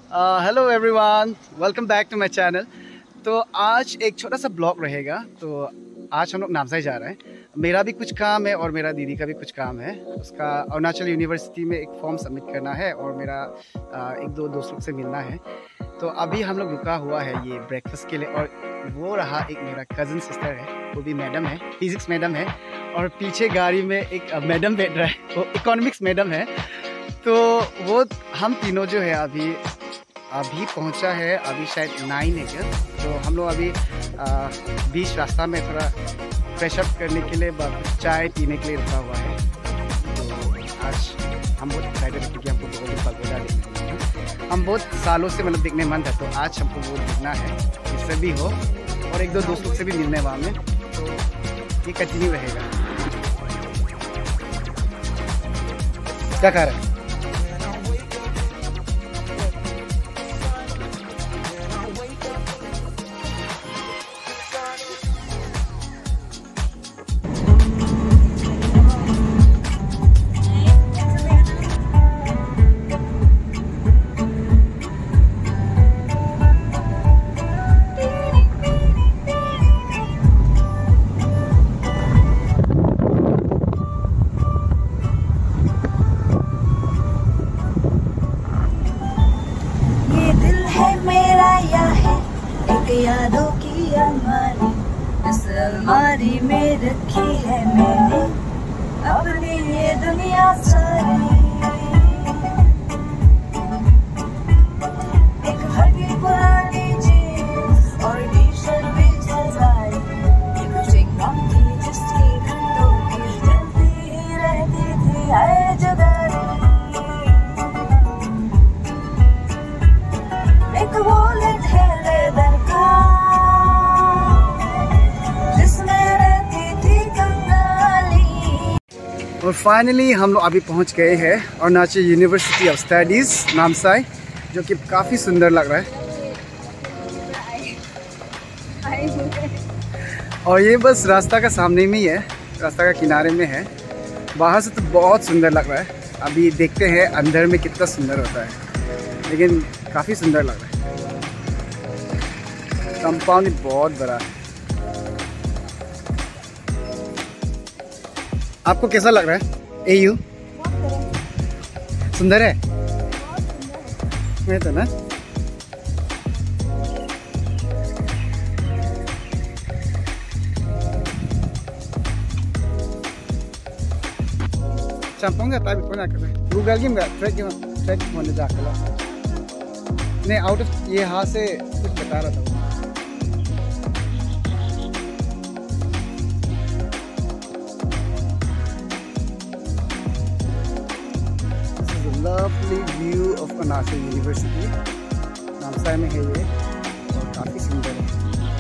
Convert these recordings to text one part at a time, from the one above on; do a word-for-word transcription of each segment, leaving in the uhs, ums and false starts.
Hello everyone, welcome back to my channel. तो आज एक छोटा सा ब्लॉग रहेगा। तो आज हम लोग नामसाई जा रहे हैं। मेरा भी कुछ काम है और मेरा दीदी का भी कुछ काम है। उसका अरुणाचल यूनिवर्सिटी में एक फॉर्म सबमिट करना है और मेरा आ, एक दो दोस्त लोग से मिलना है। तो अभी हम लोग रुका हुआ है ये ब्रेकफास्ट के लिए। और वो रहा एक मेरा कज़न सिस्टर है, वो भी मैडम है, फिजिक्स मैडम है। और पीछे गाड़ी में एक मैडम बैठ रहा है, वो इकोनॉमिक्स मैडम है। तो वो हम तीनों जो है अभी अभी पहुंचा है, अभी शायद नाइन है क्या। तो हम लोग अभी बीच रास्ता में थोड़ा फ्रेश अप करने के लिए चाय पीने के लिए रुका हुआ है। तो आज हम बहुत एक्साइटेड हैं क्योंकि हमको गोल्डन पगोडा देखना है। हम बहुत सालों से मतलब देखने मन था, तो आज हमको वो देखना है, इससे भी हो और एक दो दोस्तों से भी मिलने वहाँ में। तो ये कंटिन्यू रहेगा। क्या खा रहे हैं? यादों की अलमारी, इस अलमारी में रखी है मैंने अपनी ये दुनिया सारी। एक हटी पुरानी जीन्स और टी शर्ट भी सजाई, एक चिंगम थी जिसकी घंटों की जलती ही रहती थी है जुदाई। एक वॉलेट है लेदर का जिसमें रहती थी कंगाली। और फाइनली हम लोग अभी पहुंच गए हैं Arunachal university of studies Namsai, जो कि काफ़ी सुंदर लग रहा है। और ये बस रास्ता का सामने में ही है, रास्ता का किनारे में है। बाहर से तो बहुत सुंदर लग रहा है। अभी देखते हैं अंदर में कितना सुंदर होता है, लेकिन काफ़ी सुंदर लग रहा है। कंपाउंड बहुत बड़ा है। आपको कैसा लग रहा है ए यू? सुंदर है मैं तो ना। Campong nggak tapi punya kan? Google game nggak? Track game, track mana जाकर? नहीं आउट ऑफ ये यहाँ से कुछ बता रहा था। This is a lovely view of Arunachal university. Namsai में है ये और काफ़ी सुंदर है।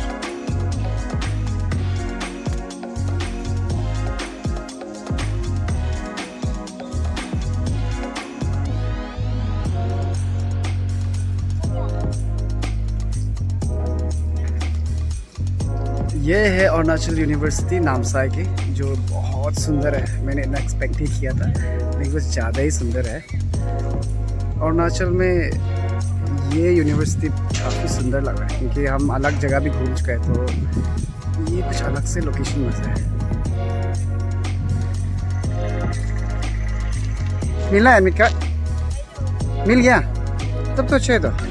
ये है अरुणाचल यूनिवर्सिटी नामसाई की, जो बहुत सुंदर है। मैंने इतना एक्सपेक्ट नहीं किया था, लेकिन कुछ ज़्यादा ही सुंदर है। अरुणाचल में ये यूनिवर्सिटी काफ़ी सुंदर लग रहा है क्योंकि हम अलग जगह भी घूम चुके हैं, तो ये कुछ अलग से लोकेशन मज़ा है। मिला है मिका? मिल गया तब तो अच्छे। तो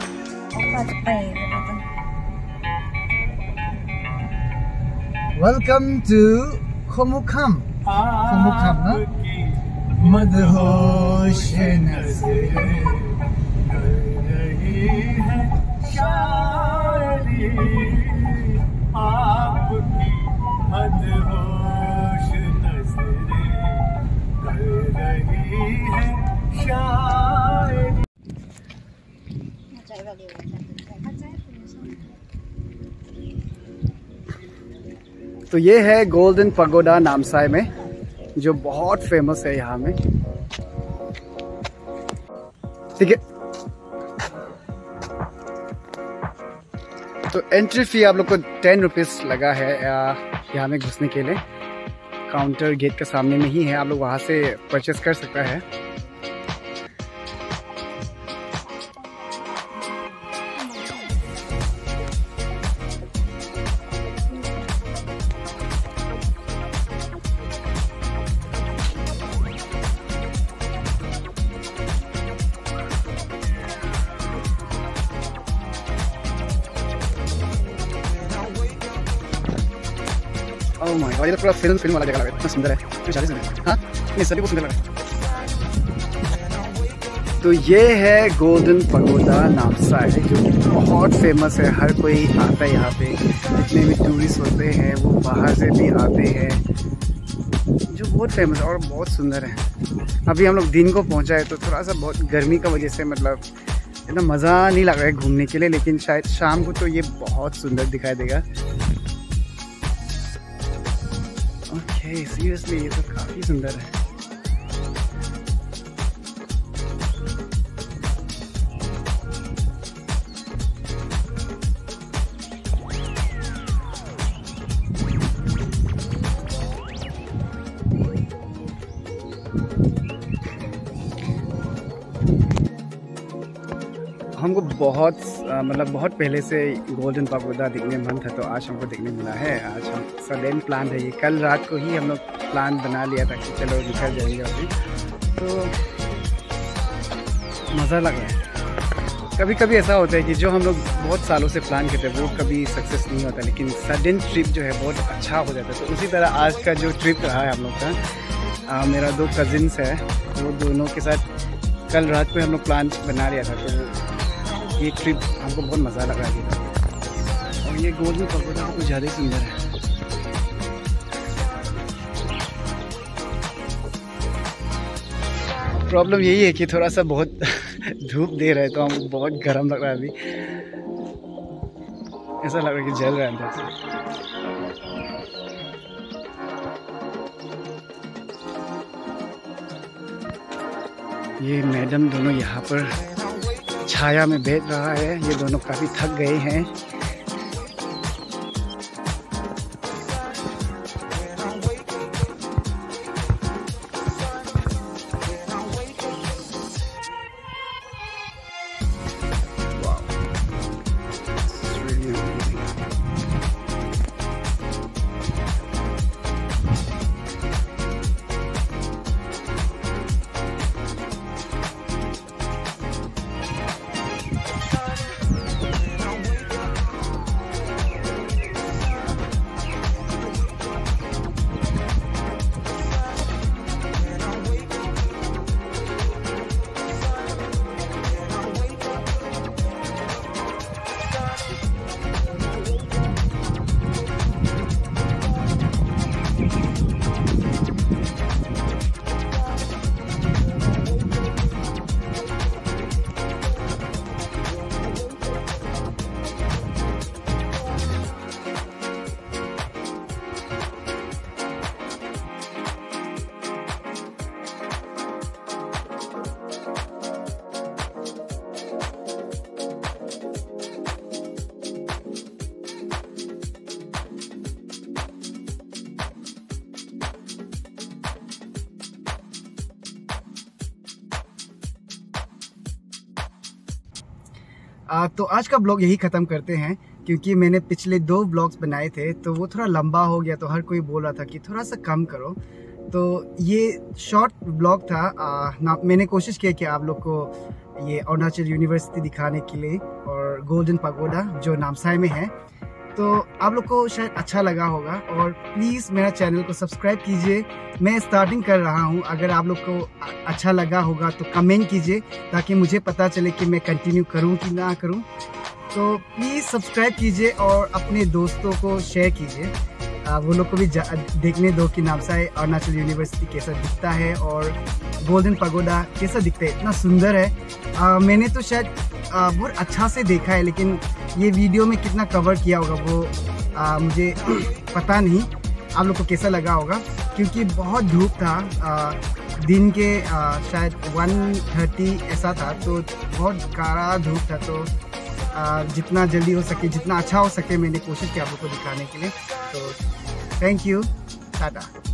वेलकम टू खोमुखाम। खोमुखाम ना मदहोश नज़रें कर रही है शायरी, आपकी मदहोश नज़रें कर रही है शायरी। तो ये है गोल्डन पगोडा नामसाई में, जो बहुत फेमस है यहाँ में। ठीक है, तो एंट्री फी आप लोग को टेन रुपीज़ लगा है यहाँ में घुसने के लिए। काउंटर गेट के सामने में ही है, आप लोग वहाँ से परचेस कर सकता है। ओह माय गॉड, ये तो पूरा फिल्म फिल्म वाला जगह लग रहा है, इतना सुंदर है। तो चालीस मिनट हाँ नहीं सभी को सुंदर लग रहा है। तो ये है गोल्डन पगोडा नामसाई, जो कि बहुत फेमस है। हर कोई आता है यहाँ पे, जितने भी टूरिस्ट होते हैं वो बाहर से भी आते हैं, जो बहुत फेमस है और बहुत सुंदर है। अभी हम लोग दिन को पहुँचा है तो थोड़ा सा बहुत गर्मी का वजह से मतलब इतना मज़ा नहीं लग रहा है घूमने के लिए, लेकिन शायद शाम को तो ये बहुत सुंदर दिखाई देगा। ओके सीरियसली ये तो काफ़ी सुंदर है। हमको बहुत मतलब बहुत पहले से गोल्डन पगोडा देखने मन था, तो आज हमको देखने मिला है। आज हम सडन प्लान है ये, कल रात को ही हम लोग प्लान बना लिया था कि चलो निकल जाएंगे अभी, तो मज़ा लग रहा है। कभी कभी ऐसा होता है कि जो हम लोग बहुत सालों से प्लान करते हैं वो कभी सक्सेस नहीं होता, लेकिन सडन ट्रिप जो है बहुत अच्छा हो जाता है। तो उसी तरह आज का जो ट्रिप रहा है हम लोग का, आ, मेरा दो कज़िन्स है, वो दोनों के साथ कल रात को हम लोग प्लान बना लिया था, तो ये ट्रिप हमको बहुत मज़ा लगा है। और ये गोल्डन पगोडा कुछ ज़्यादा ही सुंदर है। प्रॉब्लम यही है कि थोड़ा सा बहुत धूप दे रहा है, तो हमको बहुत गर्म लग रहा है। अभी ऐसा लग रहा है कि जल रहा है अंदर से। ये मैडम दोनों यहाँ पर छाया में बैठ रहा है, ये दोनों काफ़ी थक गए हैं। आ, तो आज का ब्लॉग यही ख़त्म करते हैं, क्योंकि मैंने पिछले दो ब्लॉग्स बनाए थे तो वो थोड़ा लंबा हो गया, तो हर कोई बोल रहा था कि थोड़ा सा कम करो। तो ये शॉर्ट ब्लॉग था। आ, ना मैंने कोशिश किया कि आप लोग को ये अरुणाचल यूनिवर्सिटी दिखाने के लिए और गोल्डन पगोडा जो नामसाई में है, तो आप लोग को शायद अच्छा लगा होगा। और प्लीज़ मेरा चैनल को सब्सक्राइब कीजिए, मैं स्टार्टिंग कर रहा हूँ। अगर आप लोग को अच्छा लगा होगा तो कमेंट कीजिए, ताकि मुझे पता चले कि मैं कंटिन्यू करूँ कि ना करूँ। तो प्लीज़ सब्सक्राइब कीजिए और अपने दोस्तों को शेयर कीजिए, वो लोग को भी देखने दो कि नामसाई अरुणाचल यूनिवर्सिटी कैसा दिखता है और गोल्डन पगोडा कैसा दिखता है। इतना सुंदर है। आ, मैंने तो शायद आ, बहुत अच्छा से देखा है, लेकिन ये वीडियो में कितना कवर किया होगा वो आ, मुझे पता नहीं आप लोग को कैसा लगा होगा, क्योंकि बहुत धूप था। आ, दिन के आ, शायद वन थर्टी ऐसा था, तो बहुत काला धूप था। तो आ, जितना जल्दी हो सके, जितना अच्छा हो सके, मैंने कोशिश की आप लोग को दिखाने के लिए। तो थैंक यू, टाटा।